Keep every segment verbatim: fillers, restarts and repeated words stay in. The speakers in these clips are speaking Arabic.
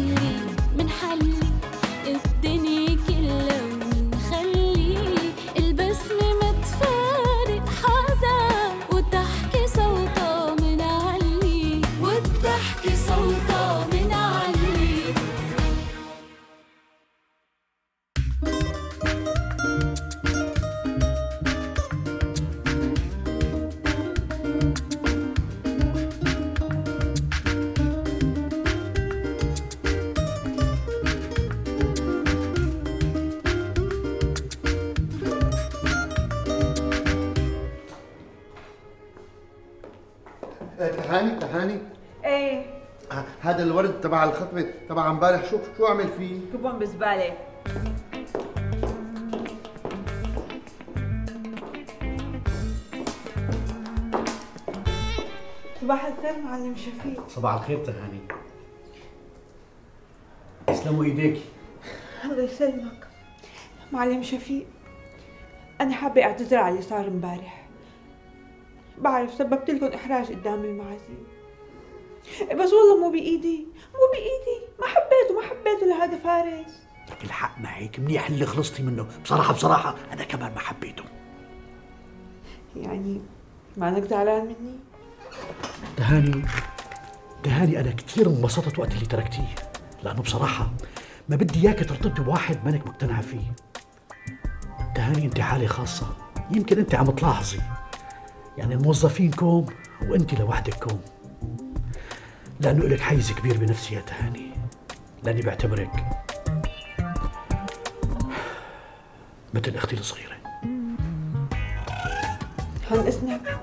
يغيب منحلي الدنيا كلها ونخلي البسمة ما تفارق حدا وتحكي صوتها منعلي وتحكي صوتها منعلي. تهاني تهاني ايه آه، هذا الورد تبع الخطبه تبع امبارح شو شو اعمل فيه؟ كبهم بزباله. صباح الخير معلم شفيق. صباح الخير تهاني. يسلموا ايديكي. الله يسلمك معلم شفيق، انا حابه اعتذر على اللي صار امبارح. بعرف سببت لكم احراج قدام المعازيم، بس والله مو بايدي مو بايدي، ما حبيته ما حبيته لهذا فارس. لك الحق معك، منيح اللي خلصتي منه. بصراحه بصراحه انا كمان ما حبيته. يعني ما انك زعلان مني؟ تهاني تهاني انا كثير انبسطت وقت اللي تركتيه، لانه بصراحه ما بدي اياك ترتبطي بواحد مانك مقتنعه فيه. تهاني انت حاله خاصه، يمكن انت عم تلاحظي، يعني الموظفين كوم وانت لوحدك كوم، لانه لك حيز كبير بنفسي يا تهاني، لاني بعتبرك مثل اختي الصغيره. عن اذنك.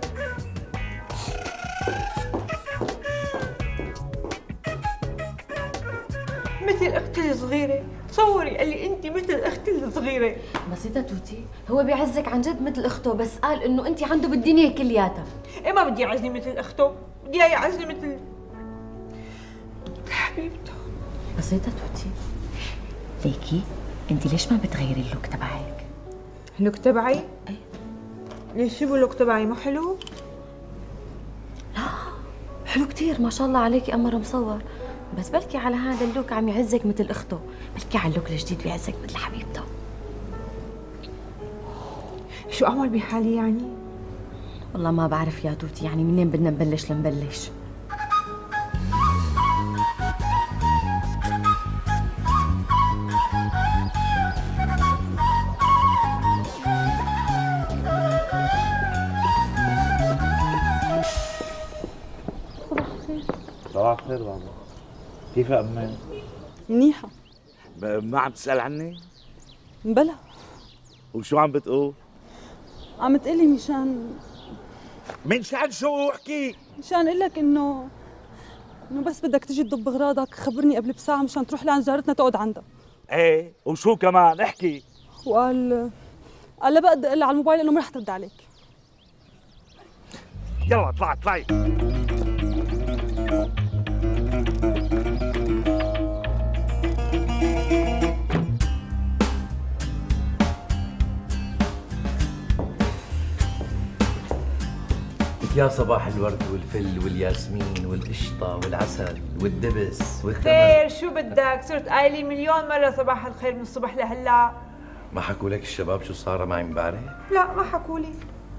مثل اختي الصغيره؟ تصوري قال لي انت مثل اختي الصغيره. بسيطة توتي، هو بيعزك عن جد مثل اخته، بس قال انه انت عنده بالدنيا كلياتها. ايه ما بدي يعزني مثل اخته، بدي اياه يعزني مثل حبيبته. بسيطة توتي، ليكي انت ليش ما بتغيري اللوك تبعك؟ اللوك تبعي؟ ايه ليش شو اللوك تبعي مو حلو؟ لا حلو كثير ما شاء الله عليكي قمر مصور، بس بلكي على هذا اللوك عم يعزك مثل اخته، بلكي على اللوك الجديد بيعزك مثل حبيبته. شو اعمل بحالي يعني؟ والله ما بعرف يا توتي، يعني منين بدنا نبلش لنبلش؟ صباح الخير بابا، كيف يا أمي؟ منيحة. ما عم تسأل عني؟ بلا. وشو عم بتقول؟ عم تقلي مشان من شان شو احكي؟ مشان اقول لك انه انه بس بدك تجي تضب اغراضك خبرني قبل بساعة مشان تروح لعند جارتنا تقعد عندها. ايه وشو كمان احكي؟ وقال قال لا بقى ادق لها على الموبايل انه ما رح ترد عليك. يلا اطلعي اطلعي. يا صباح الورد والفل والياسمين والقشطة والعسل والدبس والتمر. خير شو بدك؟ صرت قايلي مليون مرة صباح الخير من الصبح لهلا. ما حكوا لك الشباب شو صار معي امبارح؟ لا ما حكوا لي.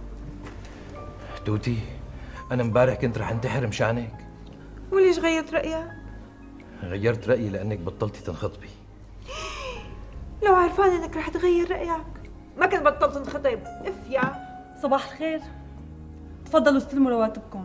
توتي أنا امبارح كنت رح انتحر مشانك. وليش غيرت رأيك؟ غيرت رأيي لأنك بطلتي تنخطبي. لو عرفان انك رح تغير رأيك ما كنت بطلت تنخطب. اف يا صباح الخير، تفضلوا استلموا رواتبكم.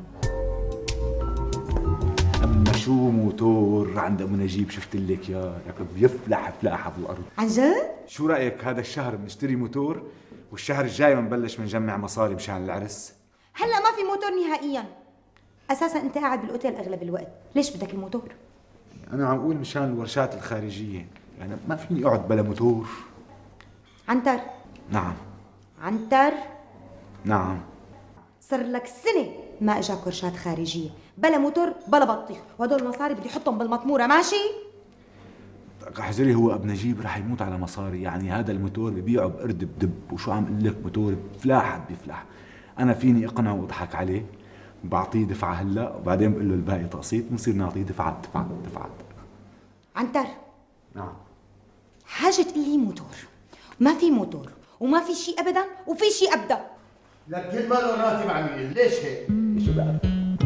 اما شو موتور عند ابو نجيب شفت لك يا يا بيفلح فلاحه في الارض. عن جد؟ شو رايك هذا الشهر بنشتري موتور والشهر الجاي بنبلش بنجمع مصاري مشان العرس؟ هلا ما في موتور نهائيا. اساسا انت قاعد بالاوتيل اغلب الوقت، ليش بدك الموتور؟ انا عم اقول مشان الورشات الخارجيه، يعني ما فيني اقعد بلا موتور. عنتر. نعم. عنتر. نعم. صار لك سنه ما اجاك ورشات خارجيه، بلا موتور بلا بطيخ، وهدول المصاري بدي احطهم بالمطموره، ماشي؟ احذري، هو ابو نجيب رح يموت على مصاري، يعني هذا الموتور ببيعه بقرد بدب، وشو عم اقول لك موتور بفلاحه بيفلح. انا فيني اقنعه واضحك عليه، بعطيه دفعه هلا وبعدين بقول له الباقي تقسيط، بنصير نعطيه دفعات دفعات دفعات. عنتر. نعم. حاجة تقلي موتور، ما في موتور وما في شيء ابدا وفي شيء ابدا. لك كل ما له راتب عميل، ليش هيك؟ شو بقى؟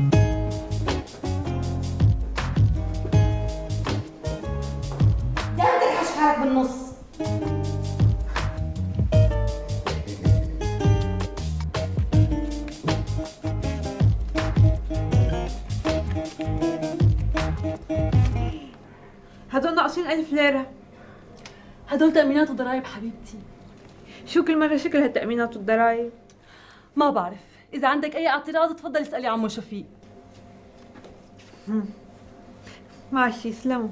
دائما تنحش حالك بالنص. هدول ناقصين ألف ليرة. هدول تأمينات وضرايب حبيبتي. شو كل مرة شكل هالتأمينات والضرايب؟ ما بعرف، إذا عندك أي اعتراض تفضل اسألي عمو شفيق. ماشي، سلاموا.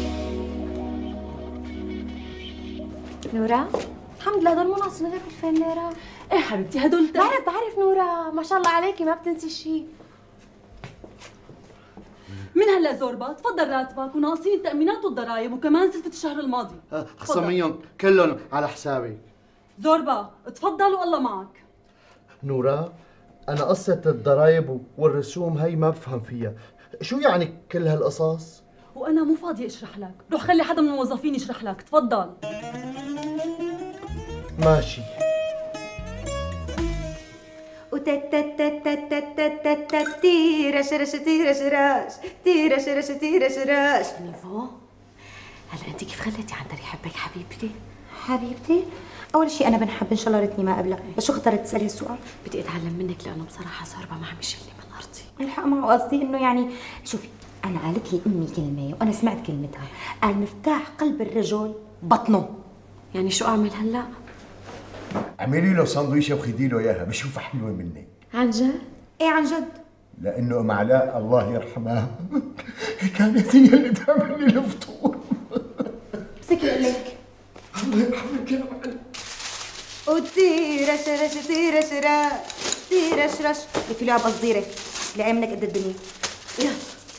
نورا الحمد لله هدول مو ناقصين غير ألفين ليرة. ايه حبيبتي هدول تأ... بعرف بعرف نورا، ما شاء الله عليكي ما بتنسي شيء. من هلا زوربا تفضل راتبك وناقصين التأمينات والضرايب وكمان سلفة الشهر الماضي. خصميهم كلهم على حسابي. زوربا تفضل والله معك. نورا أنا قصة الضرايب والرسوم هي ما بفهم فيها، شو يعني كل هالقصص؟ وأنا مو فاضية أشرح لك، روح خلي حدا من الموظفين يشرح لك، تفضل. ماشي. تيرش رش تيرش راش تيرش رش تيرش راش. نيفو هلا انت كيف خليتي عنتر يحبك حبيبتي؟ حبيبتي اول شيء انا بنحب ان شاء الله ريتني ما قبلها، بس شو اخترت تسالي السؤال؟ بدي اتعلم منك لانه بصراحه زوربا ما عم يشيلني من ارضي. الحق معه قصدي انه يعني شوفي انا قالت لي امي كلمه وانا سمعت كلمتها، قال مفتاح قلب الرجل بطنه. يعني شو اعمل هلا؟ اعملي له سندويشه وخدي له اياها بشوفها حلوه منك. عن جد؟ ايه عن جد؟ لانه ام علاء الله يرحمها كانت هي اللي تعمل لي الفطور. مسكي لك الله يرحمك يا معلم. وتيرش رش تيرش راش تيرش رش. في لعبه صغيره اللي منك قد الدنيا. يلا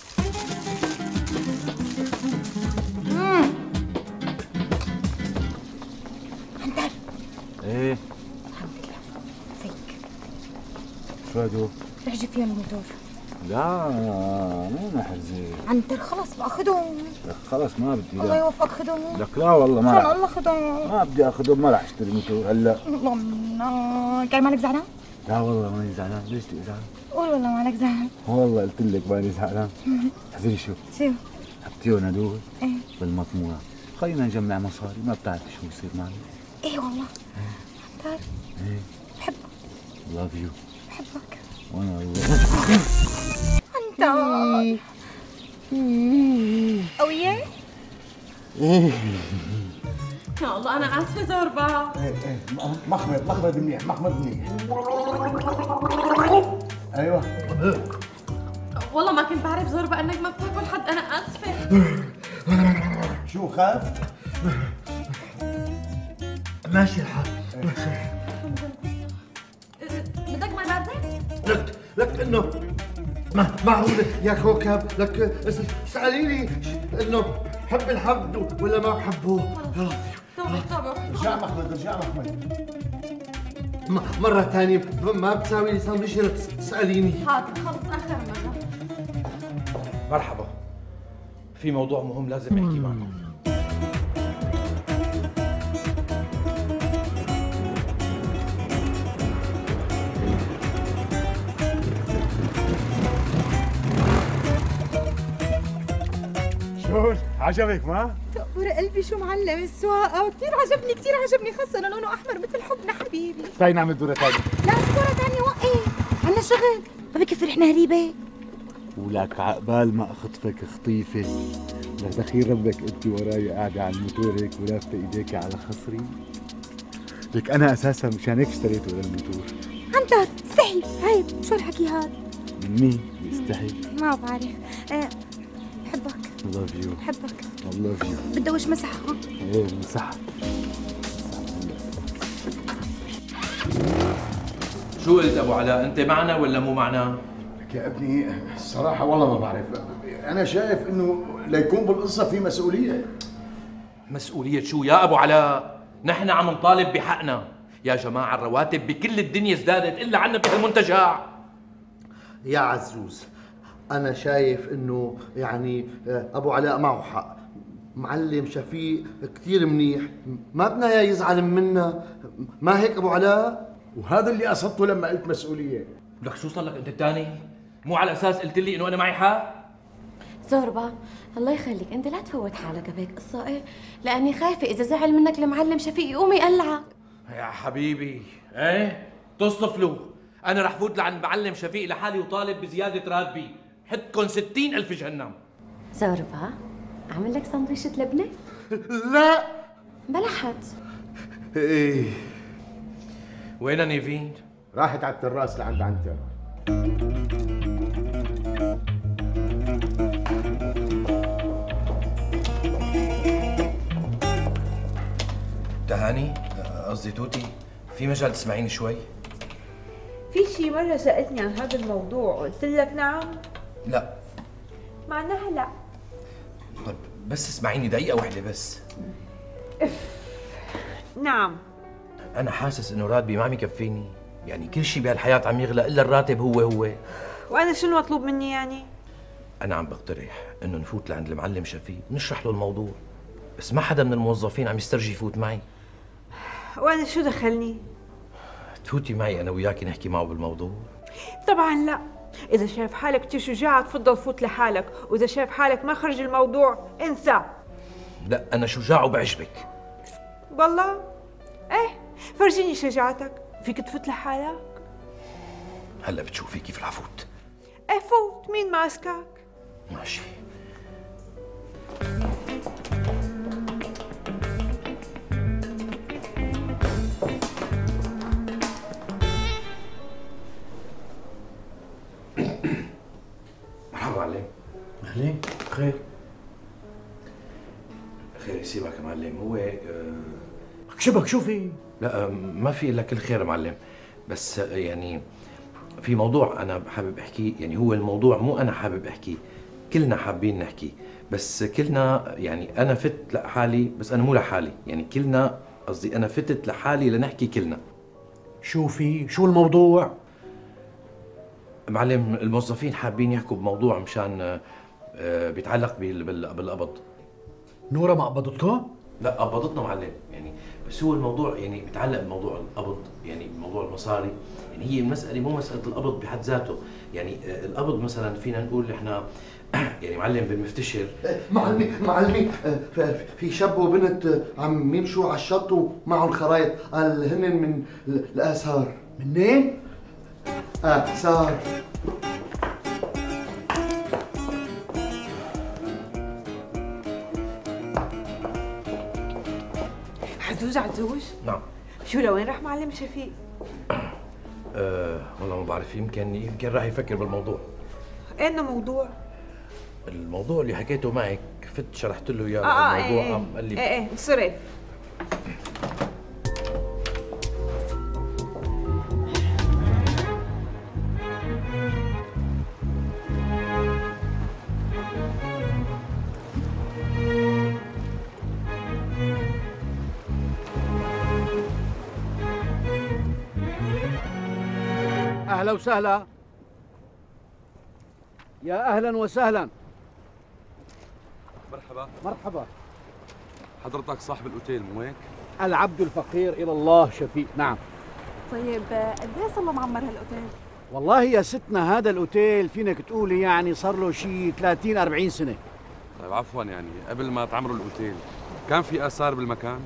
عنتر. ايه الحمد لله فيك. شو هدول؟ رح جيب فيهم الموتور. لا مو محرزة. عنتر خلص بقى خدهم. لك خلص ما بدي. الله يوفقك خدهم. لك لا والله ما ان رح. شاء الله خدهم. ما بدي اخذهم، ما رح اشتري موتور هلا. والله كان مالك زعلان؟ لا والله ماني زعلان، ليش بدي ازعل؟ قول والله مالك زعلان. والله قلت لك ماني زعلان. احذري شو؟ شو؟ حطيهم هدول ايه بالمطموره، خلينا نجمع مصاري، ما بتعرفي شو بصير معنا. ايه والله عنتر ايه بحبك. لاف يو. بحبك وانا والله عنتر. قوية؟ ايه يا الله انا اسفه زوربا. ايه ايه مخمد مخمد منيح مخمد منيح. ايوه والله ما كنت بعرف زوربا انك ما بتاكل حد، انا اسفه. شو خاف؟ ماشي الحال. بدك مراتب؟ لك لك انه ما معقول يا كوكب، لك اساليني انه بحب الحب ولا ما بحبه. طبعا طبعا. رجع مخمد رجع مخمد. مرة ثانية ما بتساوي لي سندويشة تسأليني. حاضر خلص اخر مرة. مرحبا، في موضوع مهم لازم احكي معكم. شو عجبك ما؟ تقبر قلبي شو معلم السواقة، كثير عجبني كثير عجبني، خاصة لونه أحمر مثل حبنا حبيبي. تعي نعمل دورة ثانية. لا دورة ثانية وقف، عنا شغل، ما بكفي رحنا هريبة. ولك عقبال ما اخطفك خطيفه لتخيل ربك انت وراي قاعده على الموتور هيك ولافته ايديك على خصري. لك انا اساسا مشان هيك اشتريته للموتور. عنتر استحي، عيب، شو الحكي هذا؟ من مين بيستحي؟ ما بعرف. أه بحبك. لاف يو. بحبك. لاف يو. بدي وش مسحها. ايه مسح. شو قلت ابو علاء، انت معنا ولا مو معنا؟ لك يا ابني الصراحة والله ما بعرف، أنا شايف إنه ليكون بالقصة في مسؤولية. مسؤولية شو يا ابو علاء؟ نحن عم نطالب بحقنا، يا جماعة الرواتب بكل الدنيا ازدادت إلا عنا بهالمنتجع. يا عزوز أنا شايف إنه يعني أبو علاء معه حق، معلم شفيق كثير منيح، ما بدنا اياه يزعل منا، ما هيك ابو علاء؟ وهذا اللي قصدته لما قلت مسؤوليه. لك شو صار لك انت الثاني؟ مو على اساس قلت لي انه انا معي حق؟ زوربا الله يخليك انت لا تفوت حالك بهيك قصه، ايه لاني خايفه اذا زعل منك المعلم شفيق يقوم يقلعك. يا حبيبي ايه تصطفلوا، انا رح فوت لعند معلم شفيق لحالي وطالب بزياده راتبي، حدكم ستين الف جهنم. زوربا اعمل لك سندويشة لبنه؟ لا بلحت. ايه وينها نيفين؟ راحت على التراس لعند عنتر. تهاني قصدي توتي، في مجال تسمعيني شوي؟ في شي مرة سألتني عن هذا الموضوع قلت لك نعم؟ لا. معناها لا. طيب بس اسمعيني دقيقة واحدة بس. اف نعم. أنا حاسس إنه راتبي ما عم يكفيني، يعني كل شيء بهالحياة عم يغلى إلا الراتب هو هو. وأنا شو المطلوب مني يعني؟ أنا عم بقترح إنه نفوت لعند المعلم شفيق نشرح له الموضوع، بس ما حدا من الموظفين عم يسترجي يفوت معي. وأنا شو دخلني؟ تفوتي معي أنا وياكي نحكي معه بالموضوع؟ طبعا لا، إذا شايف حالك كتير شجاع تفضل فوت لحالك، وإذا شايف حالك ما خرج الموضوع انسى. لا أنا شجاع وبعجبك. والله؟ إيه فرجيني شجاعتك، فيك تفوت لحالك؟ هلا بتشوفي كيف رح فوت. إيه فوت، مين ماسكك؟ ماشي. مرحبا معلم. اهلين خير. خير يسيبك يا معلم، هو آه شبك شو في؟ لا آه ما في الا كل خير يا معلم، بس آه يعني في موضوع انا حابب احكيه، يعني هو الموضوع مو انا حابب احكيه، كلنا حابين نحكي، بس كلنا يعني انا فت لحالي، بس انا مو لحالي، يعني كلنا قصدي انا فتت لحالي لنحكي كلنا. شو في؟ شو الموضوع؟ معلم الموظفين حابين يحكوا بموضوع مشان آه بيتعلق بالقبض. نورا ما قبضتكم؟ لا قبضتنا معلم، يعني بس هو الموضوع يعني بيتعلق بموضوع القبض، يعني بموضوع المصاري، يعني هي المسألة مو مسألة القبض بحد ذاته، يعني آه القبض مثلا فينا نقول احنا يعني معلم بالمفتشر. معلمي معلمي في شاب وبنت عم يمشوا على الشط ومعهم خرايط، قال هن من الآثار. منين؟ آثار. حتزوج عتزوج؟ نعم. شو لوين راح معلم شفيق؟ أه والله ما بعرف، يمكن يمكن راح يفكر بالموضوع. ايه موضوع؟ الموضوع اللي حكيته معك، فت شرحت له اياه. اه الموضوع ايه عم قال لي ايه ايه انصرف. اهلا وسهلا. يا اهلا وسهلا. مرحبا. مرحبا. حضرتك صاحب الاوتيل مو هيك؟ العبد الفقير الى الله شفيق. نعم. طيب قد ايه صار له معمر هالاوتيل؟ والله يا ستنا هذا الاوتيل فينك تقولي يعني صار له شيء ثلاثين أربعين سنه. طيب عفوا، يعني قبل ما تعمروا الاوتيل كان في اثار بالمكان؟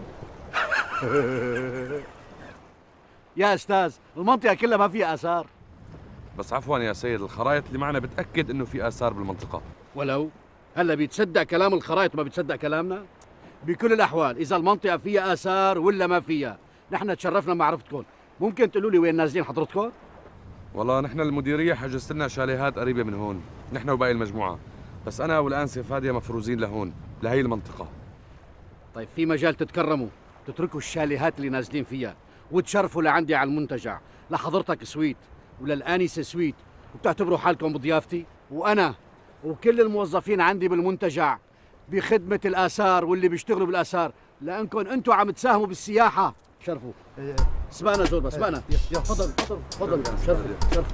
يا استاذ المنطقه كلها ما فيها اثار. بس عفوا يا سيد، الخرائط اللي معنا بتاكد انه في اثار بالمنطقه. ولو هلا بيتصدق كلام الخرائط ما بتصدق كلامنا؟ بكل الاحوال اذا المنطقه فيها اثار ولا ما فيها، نحن تشرفنا بمعرفتكم. ممكن تقولوا لي وين نازلين حضرتكم؟ والله نحن المديريه حجزت لنا شاليهات قريبه من هون، نحن وباقي المجموعه، بس انا والانسه فاديه مفروزين لهون لهي المنطقه. طيب في مجال تتكرموا تتركوا الشاليهات اللي نازلين فيها وتشرفوا لعندي على المنتجع، لحضرتك سويت وللآنسة سويت، وبتعتبروا حالكم بضيافتي، وأنا وكل الموظفين عندي بالمنتجع بخدمة الآثار واللي بيشتغلوا بالآثار، لأنكم أنتم عم تساهموا بالسياحة. شرفوا. اسمعنا زول بس اسمعنا. يا تفضل تفضل تفضل. شرفوا شرفوا.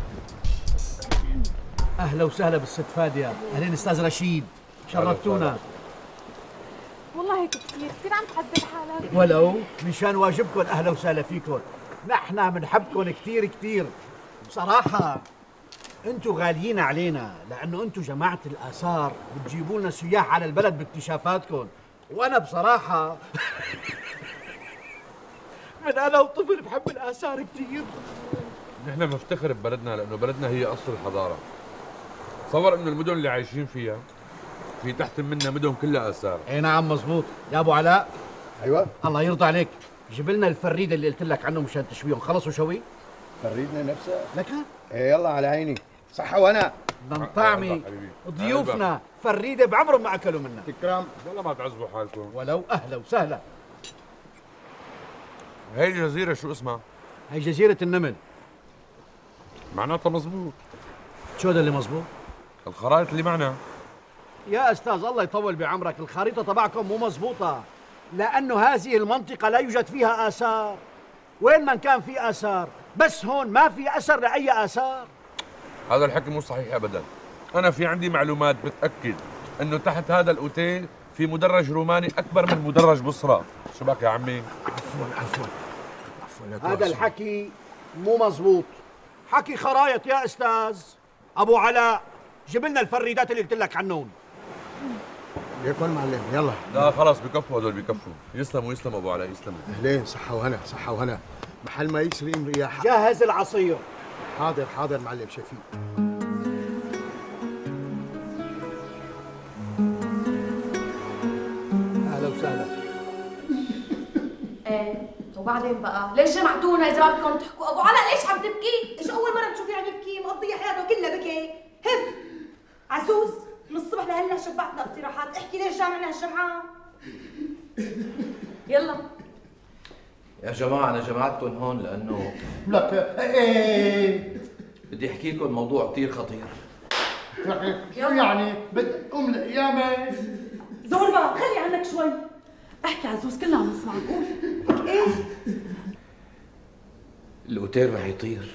أهلا وسهلا بالست فادية. أهلين أستاذ رشيد، شرفتونا. والله هيك كثير كثير عم تحذب حالك. ولو مشان واجبكم اهلا وسهلا فيكم، نحن بنحبكم كثير كثير بصراحه. انتم غاليين علينا لانه انتم جماعه الاثار بتجيبوا لنا سياح على البلد باكتشافاتكم، وانا بصراحه من انا وطفل بحب الاثار كثير. نحن بنفتخر ببلدنا لانه بلدنا هي اصل الحضاره. تصور انه المدن اللي عايشين فيها في تحت منا مدن كلها اثار. اي نعم مزبوط يا ابو علاء. ايوه الله يرضى عليك، جيب لنا الفريده اللي قلت لك عنه مشان تشويهم. خلصوا شوي فريدنا نفسها لك. ايه يلا على عيني صحة وانا بدنا نطعمي ضيوفنا فريده بعمرهم ما اكلوا منها. تكرم والله ما تعذبوا حالكم. ولو اهلا وسهلا. هي الجزيره شو اسمها؟ هي جزيره النمل. معناتها مزبوط. شو هذا اللي مزبوط؟ الخرائط اللي معنا. يا استاذ الله يطول بعمرك، الخريطه تبعكم مو مزبوطه، لانه هذه المنطقه لا يوجد فيها اثار. وين من كان في اثار، بس هون ما في اثر لاي اثار. هذا الحكي مو صحيح ابدا. انا في عندي معلومات بتاكد انه تحت هذا الاوتيل في مدرج روماني اكبر من مدرج بصرى. شو بك يا عمي؟ عفوا عفوا عفوا هذا الحكي مو مزبوط، حكي خرايط يا استاذ. ابو علاء جيب لنا الفريدات اللي قلت لك عنهم. ليكن معلم يلا. لا خلص بكفوا هذول بكفوا. يسلموا يسلموا ابو علاء يسلموا. اهلين صحة وهنا صحة وهنا. محل ما يسلم رياح. جهز العصير. حاضر حاضر معلم شفيق. اهلا وسهلا. ايه وبعدين بقى ليش جمعتونا اذا ما بدكم تحكوا؟ ابو علاء ليش عم تبكي؟ ايش اول مره بتشوفيه عم يبكي؟ مقضيه حياته كلها بكي. هف عزوز من الصبح لهلا شبعتنا اقتراحات، احكي ليش جامعنا هالجمعه؟ يلا يا جماعة أنا جمعتكم هون لأنه لك ايه بدي أحكي لكم موضوع كثير خطير. شو يعني؟ بدك أم القيامة؟ زوربا خلي عنك شوي. احكي عزوز كلنا عم نسمعك، قول. ايه؟ الأوتيل رح يطير،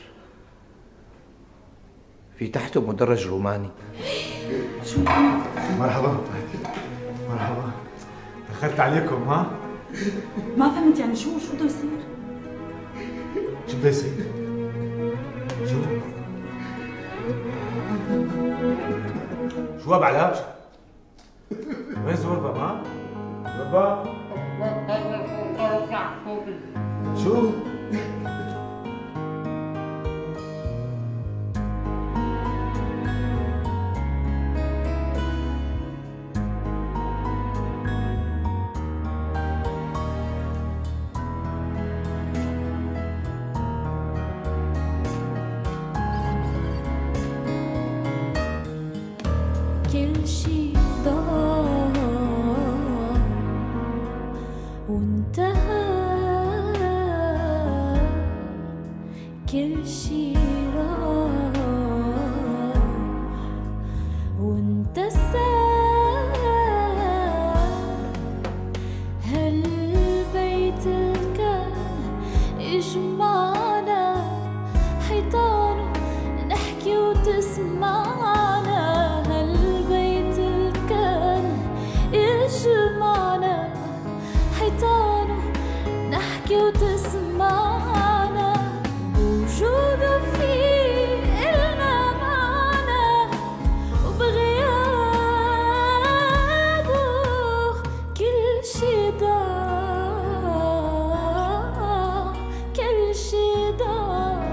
في تحته مدرج روماني. شو؟ مرحبا مرحبا، دخلت عليكم ها؟ ما فهمت يعني شو شو بده يصير؟ شو بده يصير؟ شو؟ شو ابو علاج؟ وين زوربا ما؟ زوربا؟ شو؟ كل شي ضاع وانتهى، كل شي راح وانتسى. هالبيت اللي كان يجمعنا حيطانه نحكي وتسمعنا، هالبيت اللي كان يجمعنا حيطانه نحكي وتسمعنا، بوجوده فيه إلنا معنا وبغيابه كل شي ضاع، كل شي ضاع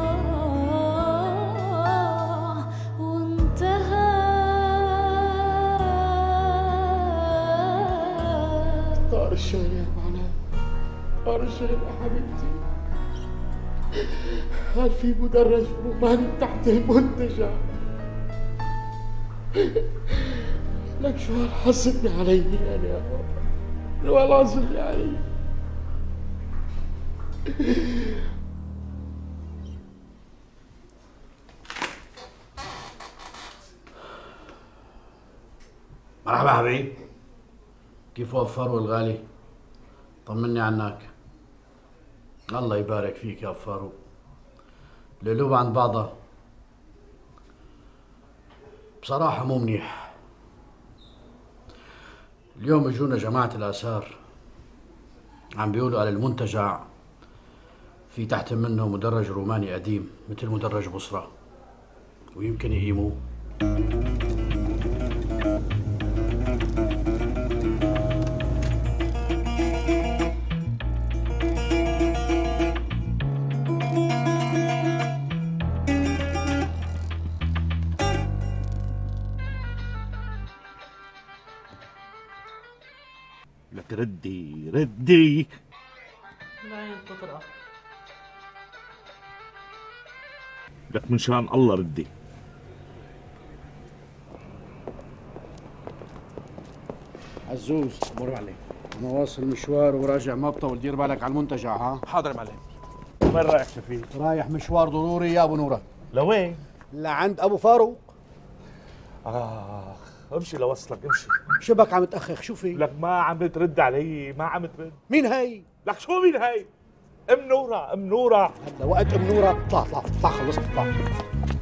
وانتهى. طار الشيء يا معنا، طار الشيء يا حبيبتي. هل في مدرج روماني تحت المنتجع؟ لك شو هالحزن علي انا يا رب، شو هالحزن علي. مرحبا حبيب، كيف وفروا الغالي؟ طمني عنك. الله يبارك فيك يا فاروق. القلوب عند بعضها بصراحة مو منيح. اليوم اجونا جماعة الآثار عم بيقولوا على المنتجع في تحت منه مدرج روماني قديم مثل مدرج بصرة ويمكن يقيموه. لك ردي ردي. لا بتطرق. لك من شان الله ردي. عزوز مر عليك، انا واصل مشوار وراجع ما بطول، دير بالك على المنتجع. ها حاضر معلم. وين رايح شفيق؟ رايح مشوار ضروري يا ابو نوره. لوين؟ لعند ابو فاروق. اخ امشي لوصلك امشي. شبك عم تأخخ شو في؟ لك ما عم ترد علي، ما عم ترد. مين هي؟ لك شو مين هي؟ ام نوره ام نوره. هلا وقت ام نوره. اطلع اطلع اطلع خلصت اطلع.